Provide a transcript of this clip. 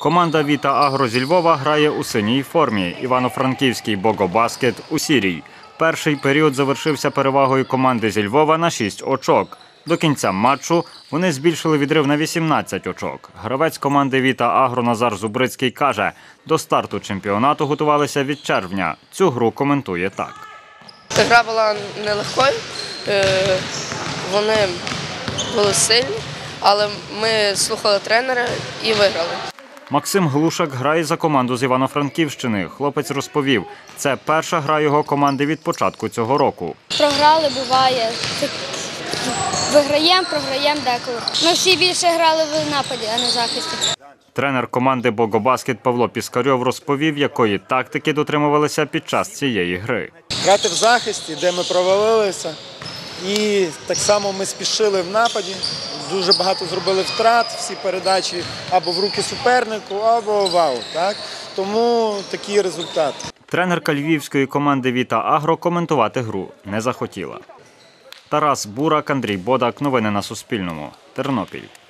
Команда «Віта Агро» зі Львова грає у синій формі, Івано-Франківський «Богобаскет» у сірій. Перший період завершився перевагою команди зі Львова на 6 очок. До кінця матчу вони збільшили відрив на 18 очок. Гравець команди «Віта Агро» Назар Зубрицький каже, до старту чемпіонату готувалися від червня. Цю гру коментує так. Гра була нелегкою, вони були сильні, але ми слухали тренера і виграли. Максим Глушак грає за команду з Івано-Франківщини. Хлопець розповів, це перша гра його команди від початку цього року. Програли, буває. Виграємо, програємо деколи. Ми всі більше грали в нападі, а не в захисті. Тренер команди «Богобаскет» Павло Піскарьов розповів, якої тактики дотримувалися під час цієї гри. Грати в захисті, де ми провалилися, і так само ми спішили в нападі, дуже багато зробили втрат, всі передачі або в руки супернику, або в аут. Тому такий результат. Тренерка львівської команди «Віта Агро» коментувати гру не захотіла. Тарас Бурак, Андрій Бодак. Новини на Суспільному. Тернопіль.